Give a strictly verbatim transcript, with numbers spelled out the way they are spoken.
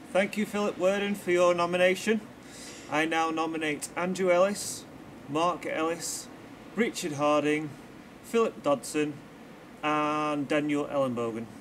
Thank you, Philip Worden, for your nomination. I now nominate Andrew Ellis, Mark Ellis, Richard Harding, Philip Dodson and Daniel Ellenbogen.